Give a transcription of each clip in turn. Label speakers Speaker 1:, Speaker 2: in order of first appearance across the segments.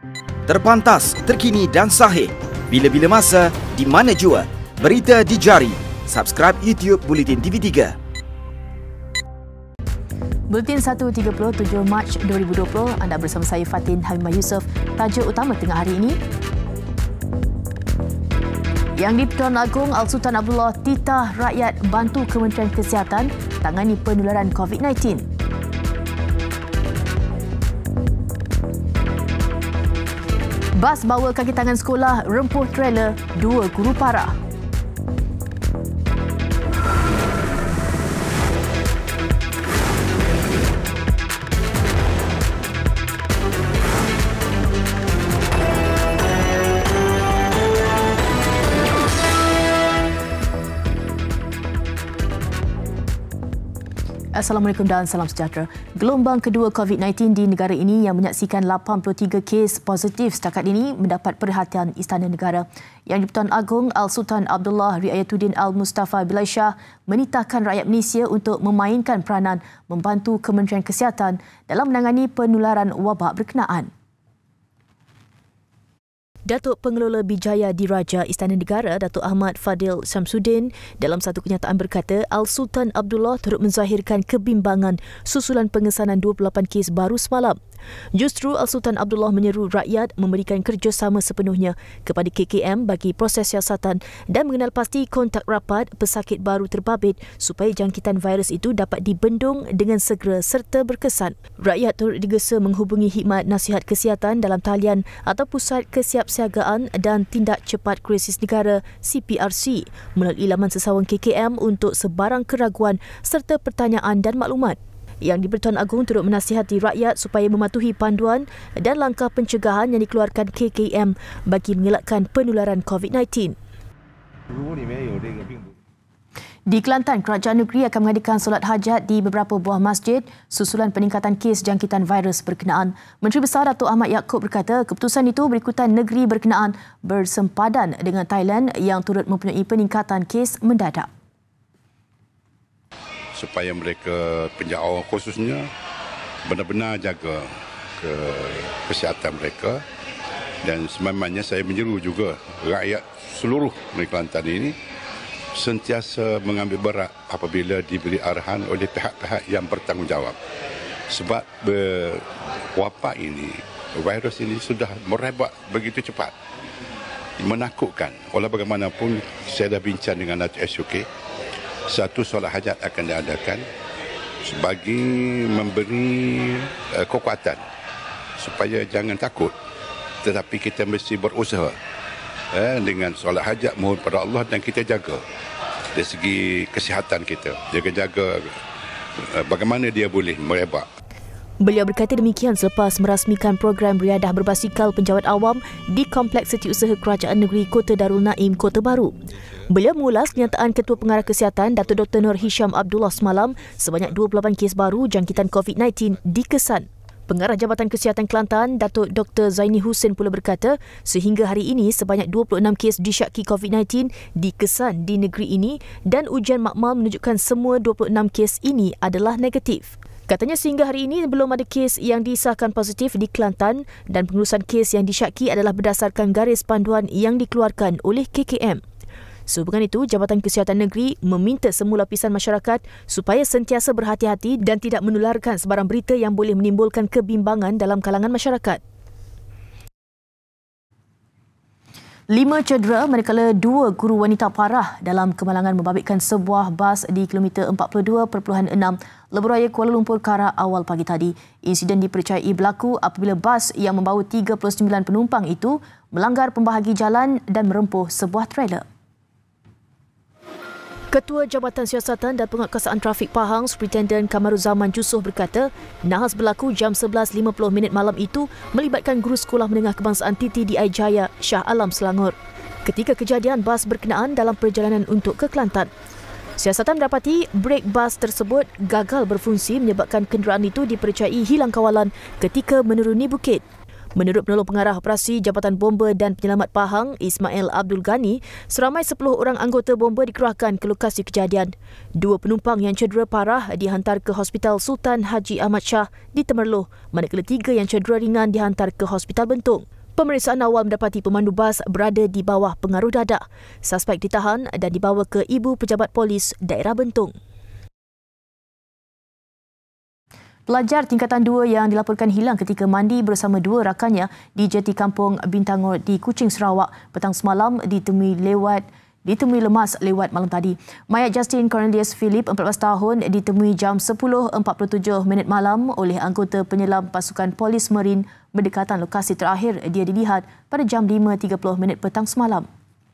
Speaker 1: Terpantas, terkini dan sahih. Bila-bila masa, di mana jua. Berita di jari. Subscribe YouTube Bulletin TV3.
Speaker 2: Bulletin 1.37 Mac 2020, anda bersama saya Fatin Hamimah Yusof. Tajuk utama tengah hari ini. Yang di-Pertuan Agong Al-Sultan Abdullah titah rakyat bantu Kementerian Kesihatan tangani penularan COVID-19. Bas bawa kaki tangan sekolah rempuh trailer, 2 guru parah. Assalamualaikum dan salam sejahtera. Gelombang kedua COVID-19 di negara ini yang menyaksikan 83 kes positif setakat ini mendapat perhatian Istana Negara. Yang di-Pertuan Agong Al-Sultan Abdullah Riayatuddin Al-Mustafa Bilal Shah menitahkan rakyat Malaysia untuk memainkan peranan membantu Kementerian Kesihatan dalam menangani penularan wabak berkenaan. Datuk Pengelola Bijaya Diraja Istana Negara, Datuk Ahmad Fadil Samsudin, dalam satu kenyataan berkata, Al-Sultan Abdullah turut menzahirkan kebimbangan susulan pengesanan 28 kes baru semalam. Justru Al-Sultan Abdullah menyeru rakyat memberikan kerjasama sepenuhnya kepada KKM bagi proses siasatan dan mengenal pasti kontak rapat pesakit baru terbabit supaya jangkitan virus itu dapat dibendung dengan segera serta berkesan. Rakyat turut digesa menghubungi Khidmat Nasihat Kesihatan dalam talian atau Pusat Kesiapsiagaan dan Tindak Cepat Krisis Negara CPRC melalui laman sesawang KKM untuk sebarang keraguan serta pertanyaan dan maklumat. Yang di-Pertuan Agong turut menasihati rakyat supaya mematuhi panduan dan langkah pencegahan yang dikeluarkan KKM bagi mengelakkan penularan COVID-19. Di Kelantan, Kerajaan Negeri akan mengadakan solat hajat di beberapa buah masjid susulan peningkatan kes jangkitan virus berkenaan. Menteri Besar Datuk Ahmad Yaakob berkata keputusan itu berikutan negeri berkenaan bersempadan dengan Thailand yang turut mempunyai peningkatan kes mendadak.
Speaker 3: Supaya mereka penjauh khususnya benar-benar jaga kesihatan mereka, dan sememangnya saya menyeru juga rakyat seluruh negeri Kelantan ini sentiasa mengambil berat apabila diberi arahan oleh pihak-pihak yang bertanggungjawab, sebab wabak ini, virus ini sudah merebak begitu cepat, menakutkan. Walau bagaimanapun saya dah bincang dengan Datuk SUK, satu solat hajat akan diadakan sebagai memberi kekuatan supaya jangan takut, tetapi kita mesti berusaha dengan solat hajat mohon pada Allah, dan kita jaga dari segi kesihatan kita, jaga-jaga bagaimana dia boleh merebak.
Speaker 2: Beliau berkata demikian selepas merasmikan program riadah berbasikal penjawat awam di Kompleks Setiausaha Kerajaan Negeri Kota Darul Naim, Kota Baru. Beliau mengulas kenyataan Ketua Pengarah Kesihatan Datuk Dr. Nur Hisham Abdullah semalam sebanyak 28 kes baru jangkitan COVID-19 dikesan. Pengarah Jabatan Kesihatan Kelantan Datuk Dr. Zaini Hussein pula berkata sehingga hari ini sebanyak 26 kes disyaki COVID-19 dikesan di negeri ini dan ujian makmal menunjukkan semua 26 kes ini adalah negatif. Katanya sehingga hari ini belum ada kes yang disahkan positif di Kelantan dan pengurusan kes yang disyaki adalah berdasarkan garis panduan yang dikeluarkan oleh KKM. Sehubungan itu, Jabatan Kesihatan Negeri meminta semua lapisan masyarakat supaya sentiasa berhati-hati dan tidak menularkan sebarang berita yang boleh menimbulkan kebimbangan dalam kalangan masyarakat. 5 cedera manakala 2 guru wanita parah dalam kemalangan membabitkan sebuah bas di kilometer 42.6 Lebuhraya Kuala Lumpur Kara awal pagi tadi. Insiden dipercayai berlaku apabila bas yang membawa 39 penumpang itu melanggar pembahagi jalan dan merempuh sebuah trailer. Ketua Jabatan Siasatan dan Penguatkuasaan Trafik Pahang, Superintendent Kamaruzaman Jusoh berkata, nahas berlaku jam 11.50 malam itu melibatkan guru sekolah menengah kebangsaan TTDI Jaya, Shah Alam, Selangor. Ketika kejadian, bas berkenaan dalam perjalanan untuk ke Kelantan. Siasatan mendapati brek bas tersebut gagal berfungsi menyebabkan kenderaan itu dipercayai hilang kawalan ketika menuruni bukit. Menurut penolong pengarah operasi Jabatan Bomba dan Penyelamat Pahang, Ismail Abdul Ghani, seramai 10 orang anggota bomba dikerahkan ke lokasi kejadian. 2 penumpang yang cedera parah dihantar ke Hospital Sultan Haji Ahmad Shah di Temerloh, manakala 3 yang cedera ringan dihantar ke Hospital Bentong. Pemeriksaan awal mendapati pemandu bas berada di bawah pengaruh dadak. Suspek ditahan dan dibawa ke Ibu Pejabat Polis Daerah Bentong. Pelajar tingkatan 2 yang dilaporkan hilang ketika mandi bersama 2 rakannya di jeti kampung Bintangor di Kuching, Sarawak petang semalam ditemui lemas lewat malam tadi. Mayat Justin Cornelius Philip, 14 tahun, ditemui jam 10.47 malam oleh anggota penyelam pasukan polis Marin berdekatan lokasi terakhir dia dilihat pada jam 5.30 petang semalam.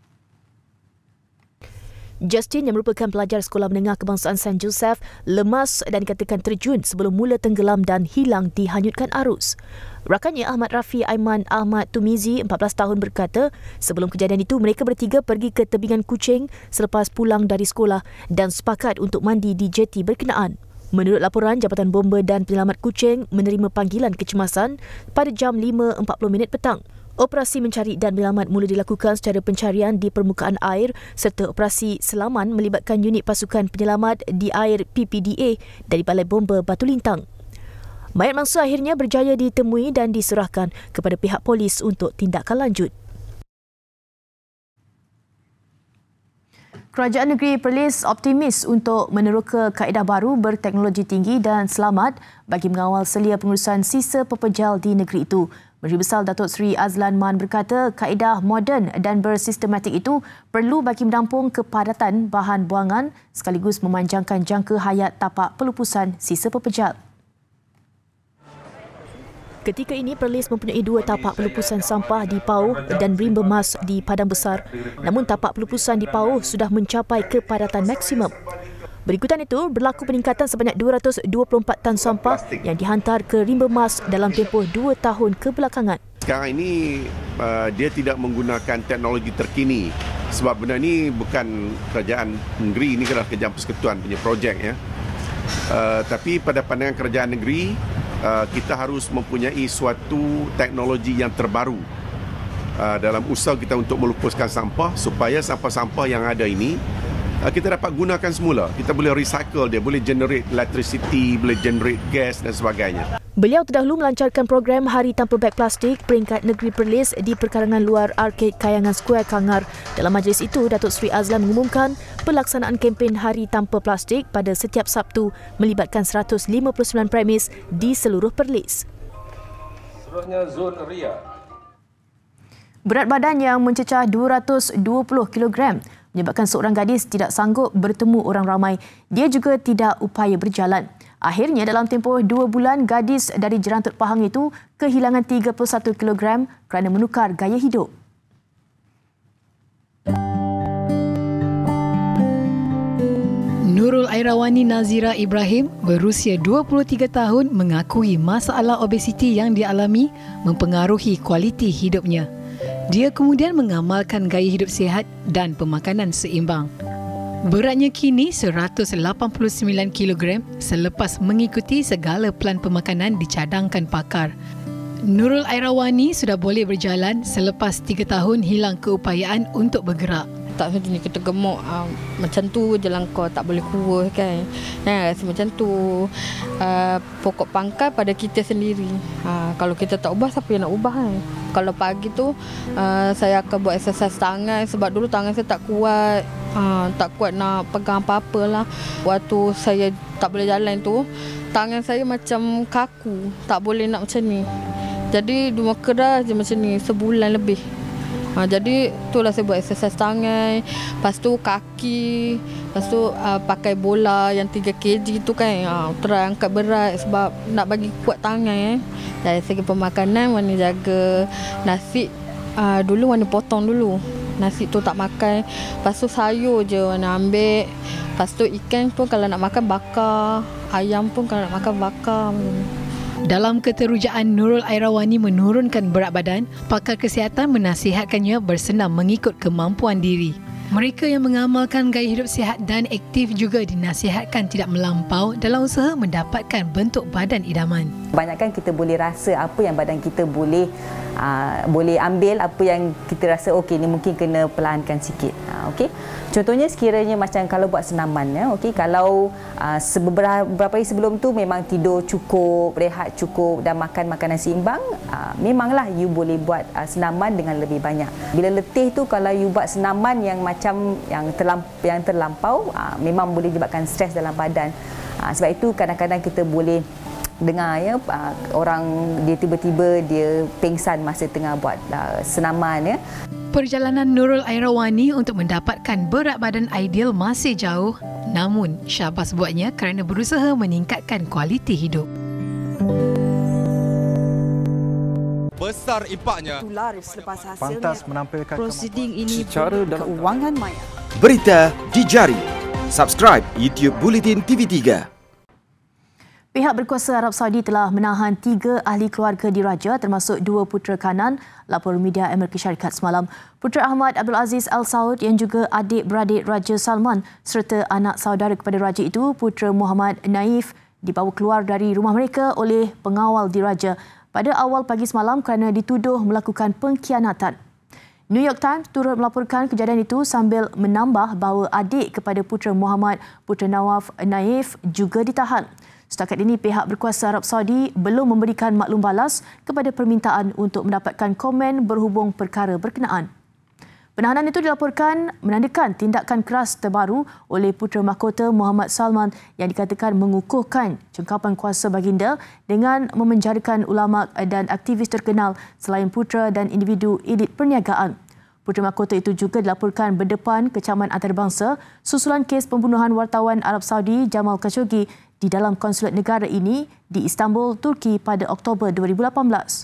Speaker 2: Justin yang merupakan pelajar sekolah menengah kebangsaan St. Joseph lemas dan dikatakan terjun sebelum mula tenggelam dan hilang dihanyutkan arus. Rakannya Ahmad Rafi Aiman Ahmad Tumizi, 14 tahun, berkata sebelum kejadian itu mereka bertiga pergi ke tebingan Kuching selepas pulang dari sekolah dan sepakat untuk mandi di jeti berkenaan. Menurut laporan, Jabatan Bomba dan Penyelamat Kuching menerima panggilan kecemasan pada jam 5.40 petang. Operasi mencari dan menyelamat mula dilakukan secara pencarian di permukaan air serta operasi selaman melibatkan unit pasukan penyelamat di air PPDA dari Balai Bomba Batu Lintang. Mayat mangsa akhirnya berjaya ditemui dan diserahkan kepada pihak polis untuk tindakan lanjut. Kerajaan Negeri Perlis optimis untuk meneroka kaedah baru berteknologi tinggi dan selamat bagi mengawal selia pengurusan sisa pepejal di negeri itu. Menteri Besar Datuk Seri Azlan Man berkata kaedah moden dan bersistematik itu perlu bagi menampung kepadatan bahan buangan sekaligus memanjangkan jangka hayat tapak pelupusan sisa pepejal. Ketika ini, Perlis mempunyai 2 tapak pelupusan sampah di Pauh dan Rimba Mas di Padang Besar. Namun tapak pelupusan di Pauh sudah mencapai kepadatan maksimum. Berikutan itu, berlaku peningkatan sebanyak 224 tan sampah yang dihantar ke Rimba Mas dalam tempoh 2 tahun kebelakangan.
Speaker 3: Sekarang ini dia tidak menggunakan teknologi terkini sebab benda ini bukan kerajaan negeri, ini adalah kerajaan persekutuan punya projek ya. Tapi pada pandangan kerajaan negeri, kita harus mempunyai suatu teknologi yang terbaru dalam usaha kita untuk melupuskan sampah supaya sampah-sampah yang ada ini kita dapat gunakan semula. Kita boleh recycle dia, boleh generate electricity, boleh generate gas dan sebagainya.
Speaker 2: Beliau terdahulu melancarkan program Hari Tanpa Beg Plastik peringkat Negeri Perlis di perkarangan luar Arcade Kayangan Square Kangar. Dalam majlis itu, Datuk Seri Azlan mengumumkan pelaksanaan kempen Hari Tanpa Plastik pada setiap Sabtu melibatkan 159 premis di seluruh Perlis. Seterusnya zon Ria. Berat badan yang mencecah 220 kg menyebabkan seorang gadis tidak sanggup bertemu orang ramai. Dia juga tidak upaya berjalan. Akhirnya dalam tempoh 2 bulan, gadis dari Jerantut Pahang itu kehilangan 31 kg kerana menukar gaya hidup.
Speaker 4: Nurul Airawani Nazira Ibrahim berusia 23 tahun mengakui masalah obesiti yang dialami mempengaruhi kualiti hidupnya. Dia kemudian mengamalkan gaya hidup sihat dan pemakanan seimbang. Beratnya kini 189 kg selepas mengikuti segala plan pemakanan dicadangkan pakar. Nurul Airawani sudah boleh berjalan selepas 3 tahun hilang keupayaan untuk bergerak.
Speaker 5: Tak macam ni, kita gemuk macam tu je lah, kau tak boleh kurus kan. Rasa macam tu. Pokok pangkal pada kita sendiri. Kalau kita tak ubah, siapa yang nak ubah kan? Kalau pagi tu saya akan buat exercise tangan sebab dulu tangan saya tak kuat. Tak kuat nak pegang apa-apa lah. Waktu saya tak boleh jalan tu, tangan saya macam kaku, tak boleh nak macam ni. Jadi dua keras je macam ni sebulan lebih. Jadi itulah saya buat exercise tangan, lepas tu kaki, lepas tu pakai bola yang 3 kg tu kan, try angkat berat sebab nak bagi kuat tangan. Dari segi pemakanan, Wani jaga nasi, dulu Wani potong dulu, nasi tu tak makan, lepas tu sayur je Wani ambil, lepas tu ikan pun kalau nak makan bakar, ayam pun kalau nak makan bakar.
Speaker 4: Dalam keterujaan Nurul Airawani menurunkan berat badan, pakar kesihatan menasihatkannya bersenam mengikut kemampuan diri. Mereka yang mengamalkan gaya hidup sihat dan aktif juga dinasihatkan tidak melampau dalam usaha mendapatkan bentuk badan idaman.
Speaker 6: Kebanyakan kita boleh rasa apa yang badan kita boleh ambil, apa yang kita rasa okey ni mungkin kena perlahankan sikit. Okey. Contohnya sekiranya macam kalau buat senaman ya, okey, kalau beberapa hari sebelum tu memang tidur cukup, rehat cukup dan makan makanan seimbang, memanglah you boleh buat senaman dengan lebih banyak. Bila letih tu kalau you buat senaman yang macam yang terlampau, memang boleh menyebabkan stres dalam badan. Sebab itu kadang-kadang kita boleh dengar ya orang dia tiba-tiba dia pingsan masa tengah buat senaman ya.
Speaker 4: Perjalanan Nurul Airawani untuk mendapatkan berat badan ideal masih jauh, namun Syahbaz buatnya kerana berusaha meningkatkan kualiti hidup.
Speaker 7: Besar impaknya.
Speaker 8: Selepas hasilnya,
Speaker 9: pantas menampilkan
Speaker 8: prosiding ini
Speaker 9: secara
Speaker 8: keuangan maya.
Speaker 1: Berita di jari. Subscribe YouTube Bulletin TV3.
Speaker 2: Pihak berkuasa Arab Saudi telah menahan 3 ahli keluarga diraja termasuk 2 putera kanan, lapor media Amerika Syarikat semalam. Putera Ahmad Abdul Aziz Al Saud yang juga adik-beradik Raja Salman serta anak saudara kepada raja itu, putera Muhammad Naif, dibawa keluar dari rumah mereka oleh pengawal diraja pada awal pagi semalam kerana dituduh melakukan pengkhianatan. New York Times turut melaporkan kejadian itu sambil menambah bahawa adik kepada putera Muhammad, putera Nawaf Naif, juga ditahan. Setakat ini, pihak berkuasa Arab Saudi belum memberikan maklum balas kepada permintaan untuk mendapatkan komen berhubung perkara berkenaan. Penahanan itu dilaporkan menandakan tindakan keras terbaru oleh putera mahkota Muhammad Salman yang dikatakan mengukuhkan cengkapan kuasa baginda dengan memenjarakan ulama dan aktivis terkenal selain putera dan individu elit perniagaan. Putera mahkota itu juga dilaporkan berdepan kecaman antarabangsa susulan kes pembunuhan wartawan Arab Saudi Jamal Khashoggi di dalam konsulat negara ini di Istanbul, Turki pada Oktober 2018.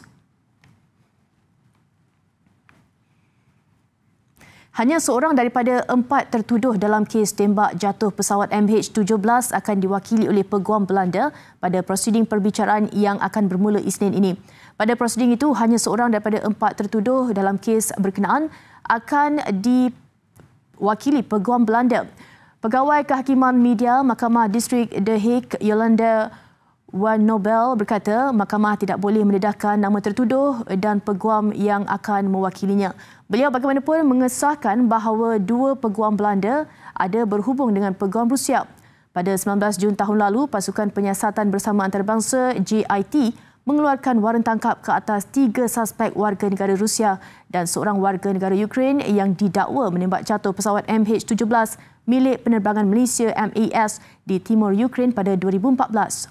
Speaker 2: Hanya seorang daripada 4 tertuduh dalam kes tembak jatuh pesawat MH17 akan diwakili oleh Peguam Belanda pada prosiding perbicaraan yang akan bermula Isnin ini. Pada prosiding itu, hanya seorang daripada 4 tertuduh dalam kes berkenaan akan diwakili Peguam Belanda. Pegawai Kehakiman Media Mahkamah Distrik The Hague, Yolanda Van Nobel, berkata mahkamah tidak boleh mendedahkan nama tertuduh dan peguam yang akan mewakilinya. Beliau bagaimanapun mengesahkan bahawa 2 peguam Belanda ada berhubung dengan peguam Rusia. Pada 19 Jun tahun lalu, pasukan penyiasatan bersama antarabangsa JIT mengeluarkan waran tangkap ke atas 3 suspek warga negara Rusia dan seorang warga negara Ukraine yang didakwa menembak jatuh pesawat MH17 milik penerbangan Malaysia MAS di timur Ukraine pada 2014.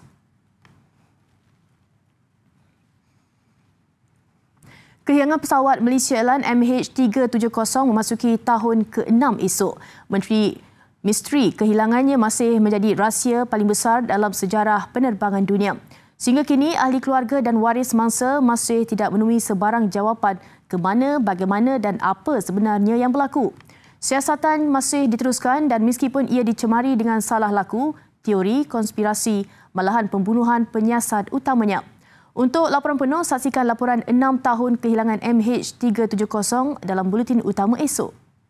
Speaker 2: Kehilangan pesawat Malaysia Airlines MH370 memasuki tahun ke-6 esok. Misteri kehilangannya masih menjadi rahsia paling besar dalam sejarah penerbangan dunia. Sehingga kini, ahli keluarga dan waris mangsa masih tidak menemui sebarang jawapan ke mana, bagaimana dan apa sebenarnya yang berlaku. Siasatan masih diteruskan dan meskipun ia dicemari dengan salah laku, teori konspirasi, malahan pembunuhan penyiasat utamanya. Untuk laporan penuh, saksikan laporan 6 tahun kehilangan MH370 dalam buletin utama esok.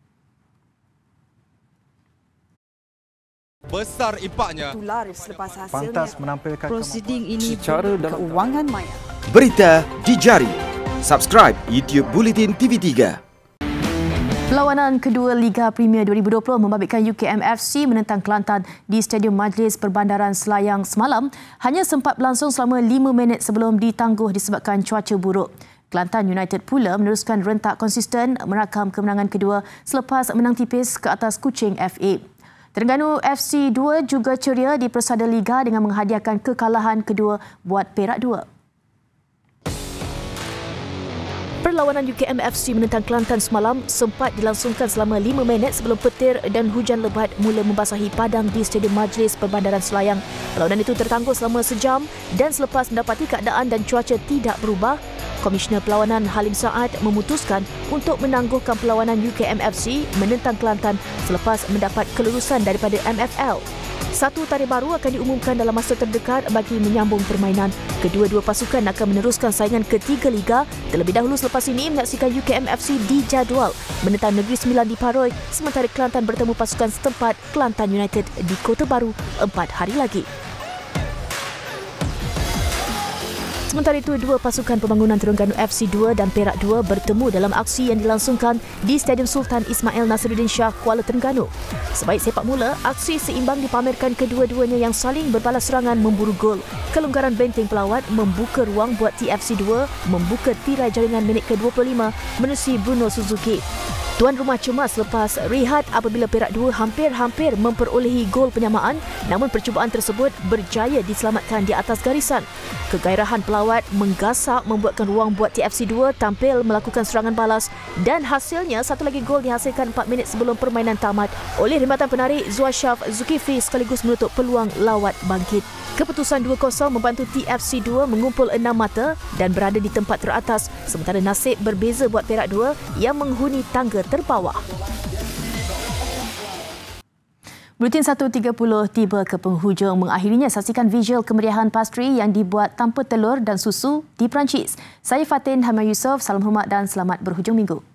Speaker 7: Besar impaknya.
Speaker 8: Selepas hasilnya,
Speaker 9: pantas menampilkan
Speaker 8: prosiding ini
Speaker 9: secara
Speaker 8: keuangan maya.
Speaker 1: Berita di jari. Subscribe YouTube Bulletin TV3.
Speaker 2: Perlawanan kedua Liga Premier 2020 membabitkan UKM FC menentang Kelantan di Stadium Majlis Perbandaran Selayang semalam hanya sempat berlangsung selama 5 minit sebelum ditangguh disebabkan cuaca buruk. Kelantan United pula meneruskan rentak konsisten merakam kemenangan kedua selepas menang tipis ke atas Kuching FA. Terengganu FC 2 juga ceria di persada Liga dengan menghadiahkan kekalahan kedua buat Perak 2. Perlawanan UKM FC menentang Kelantan semalam sempat dilangsungkan selama 5 minit sebelum petir dan hujan lebat mula membasahi padang di Stadium Majlis Perbandaran Selayang. Perlawanan itu tertangguh selama sejam dan selepas mendapati keadaan dan cuaca tidak berubah, Komisioner Perlawanan Halim Saad memutuskan untuk menangguhkan perlawanan UKM FC menentang Kelantan selepas mendapat kelulusan daripada MFL. Satu tarikh baru akan diumumkan dalam masa terdekat bagi menyambung permainan. Kedua-dua pasukan akan meneruskan saingan ketiga Liga. Terlebih dahulu selepas ini menyaksikan UKM FC dijadual menentang Negeri Sembilan di Paroi, sementara Kelantan bertemu pasukan setempat Kelantan United di Kota Baru 4 hari lagi. Sementara itu, dua pasukan pembangunan Terengganu FC 2 dan Perak 2 bertemu dalam aksi yang dilangsungkan di Stadium Sultan Ismail Nasiruddin Shah, Kuala Terengganu. Sebaik sepak mula, aksi seimbang dipamerkan kedua-duanya yang saling berbalas serangan memburu gol. Kelonggaran benteng pelawat membuka ruang buat TFC 2 membuka tirai jaringan minit ke-25 menerusi Bruno Suzuki. Tuan rumah cemas lepas rehat apabila Perak 2 hampir-hampir memperolehi gol penyamaan, namun percubaan tersebut berjaya diselamatkan di atas garisan. Kegairahan pelawat menggasak membuatkan ruang buat TFC 2 tampil melakukan serangan balas dan hasilnya satu lagi gol dihasilkan 4 minit sebelum permainan tamat oleh rimatan penarik Zuashaf Zulkifli sekaligus menutup peluang lawat bangkit. Keputusan 2-0 membantu TFC 2 mengumpul 6 mata dan berada di tempat teratas, sementara nasib berbeza buat Perak 2 yang menghuni tangga terbawah. Buletin 1.30 tiba ke penghujung. Mengakhirinya, saksikan visual kemeriahan pastri yang dibuat tanpa telur dan susu di Perancis. Saya Fatin Hamad Yusof, salam hormat dan selamat berhujung minggu.